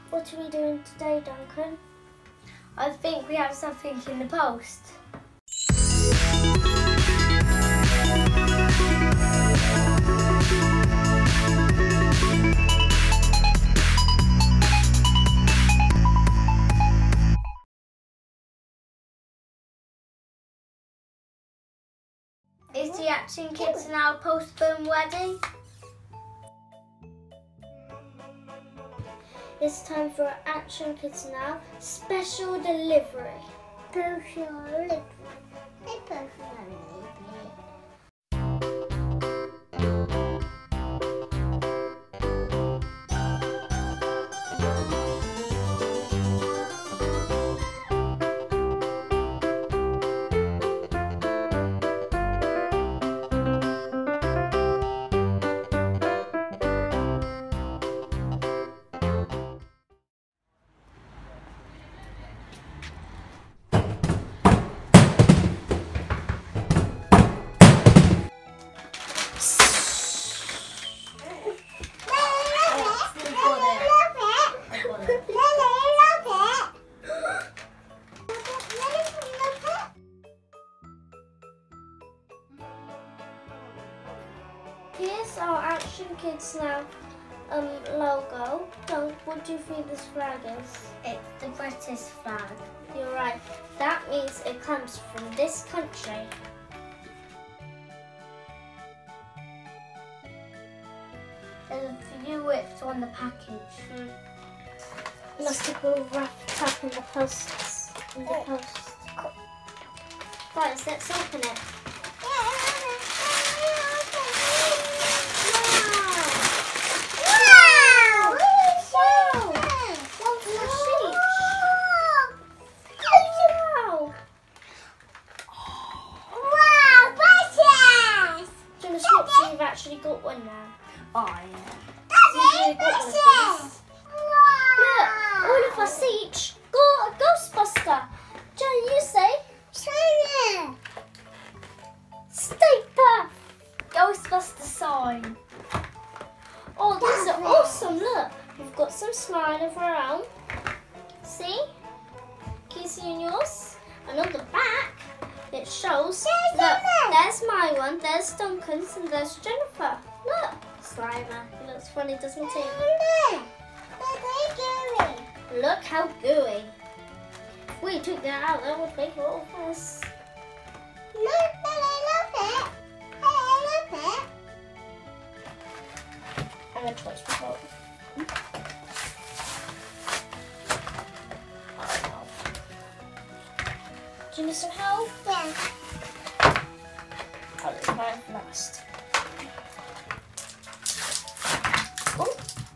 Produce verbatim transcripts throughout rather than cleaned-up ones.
What are we doing today, Duncan? I think we have something in the post. Is the Action Kids Now postbone ready? It's time for Action Kids Now special delivery. Special delivery. Special delivery. Here's our Action Kids Now um, logo. Dunk, what do you think this flag is? It's the British flag. You're right. That means it comes from this country. There's a few whips on the package. Mm. Must have been wrapped up in the posts. In the post. Guys, let's open it. You've actually got one now. Oh yeah. So you've really got one of these. Look, all of us each got a Ghostbuster. Joe, you say? Stay Puft. Ghostbuster sign. Oh, these are awesome. Look, we've got some slime of our own. See? Can you see on yours? And on the back, it shows. Look, there's my one, there's Duncan's, and there's Jennifer. Look, Slimer. He looks funny, doesn't he? Look how gooey. If we took that out, that would make a lot of mess. And a choice remote. Do you need some help? Yeah. Oh, this is mine last. Oh.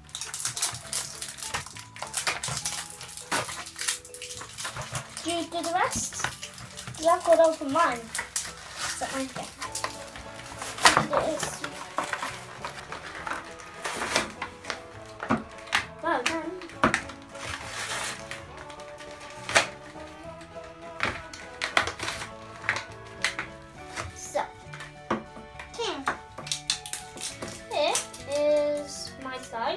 Do you do the rest? Because I've got to open mine. So I get it is. Well done. So, here is my side.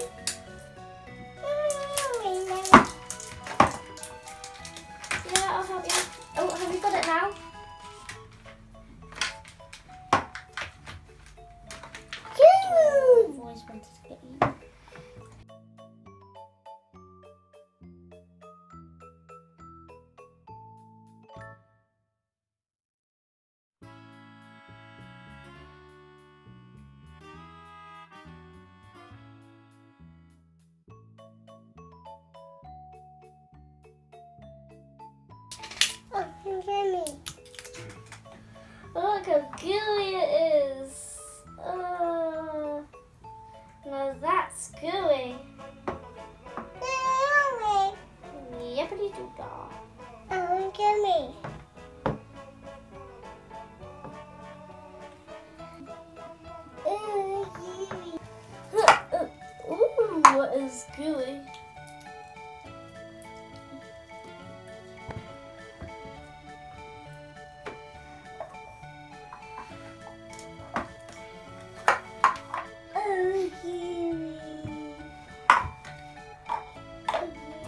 Yeah, I'll help you. Oh, have you got it now? I've always wanted to get you. Oh, you get me. Look how gooey it is. Uh, now that's gooey. Yippity doo dah. Oh, get me. Ooh, what is gooey?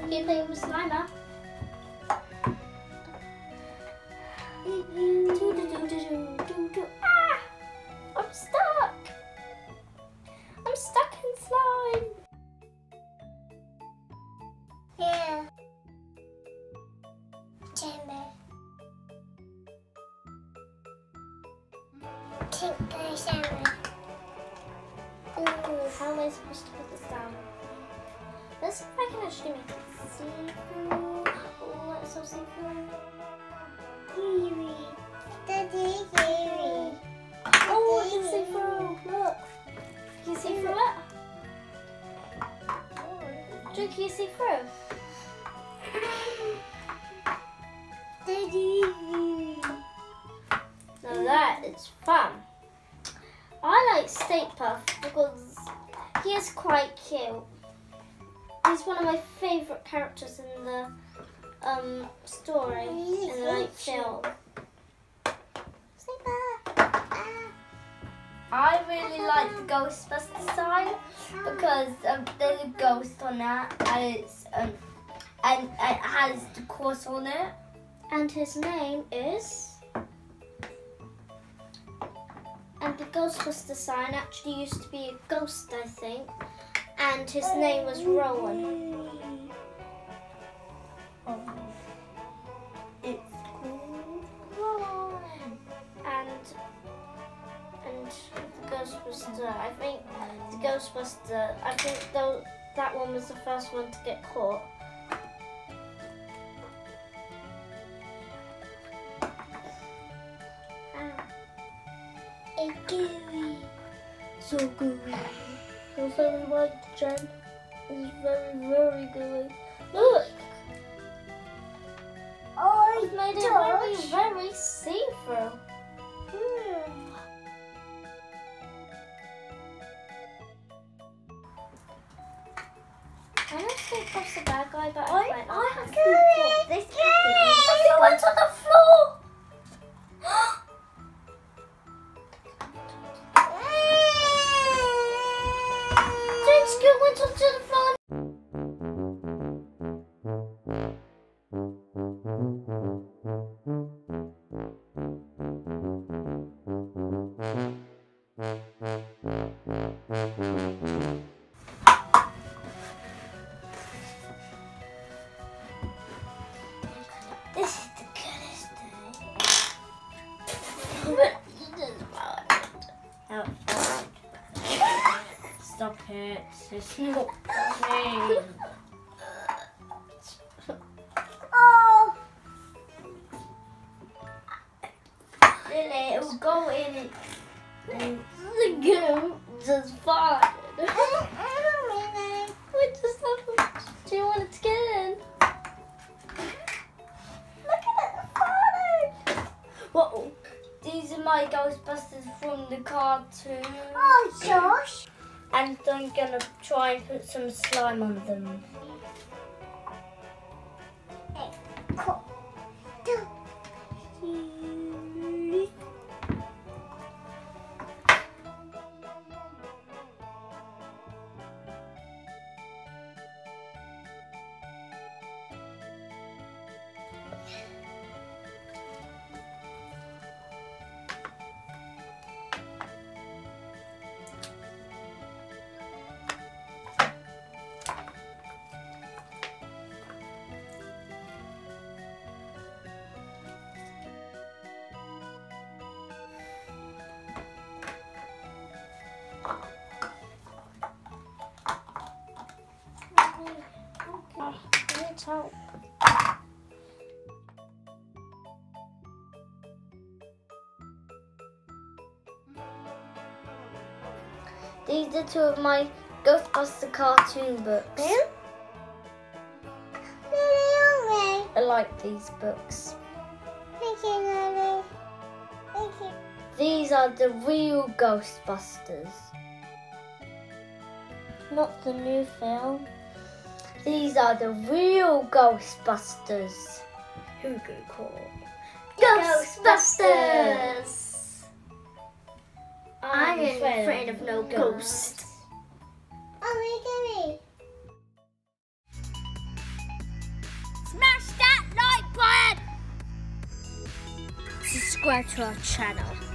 Keep playing with Slimer. Ah! I'm stuck. I'm stuck in slime. Yeah. Chamber. Take the shower. Ooh, how am I supposed to put this down? Let's see if I can actually make it see-through. Oh, that's so see-through. Kiwi. Daddy, kiwi. Oh, I can see through. Look. Can you see through it? Joe, can you see through? Daddy. Now that is fun. I like Stay Puft because he is quite cute. He's one of my favourite characters in the um, story, in the like, film. Stay Puft. I really like the Ghostbuster sign because um, there's a ghost on that, and it's um, and it has the cross on it. And his name is. And the Ghostbuster sign actually used to be a ghost, I think. And his name was Rowan. Oh. It's called Rowan. And and the Ghostbuster, I think the Ghostbuster, I think though that one was the first one to get caught. It's gooey. So gooey. I really like the Jen. It's very, very gooey. Look! Oh, I've made it George. very, very see-through. Hmm. I know Stay Puft's a bad guy, but I, I, quite I like have him. to report this package. It went on the floor! James Gill went onto the floor. This is the coolest thing. But you just bought it. Stop it. It's not funny. Oh. Lily, it will go in it. And The goo just farted. I don't really. What just happened? Do you want it to get in? Look at it, farting. Whoa. These are my Ghostbusters from the cartoon. Oh, Josh. And I'm gonna try and put some slime on them. Cool. Two. I need help. These are two of my Ghostbuster cartoon books. I like these books. Thank you, Lily. Thank you. These are the real Ghostbusters. Not the new film. These are the real Ghostbusters. Who go call? Ghostbusters! I'm I'm afraid afraid of no ghost. Oh, look at me. subscribe to our channel.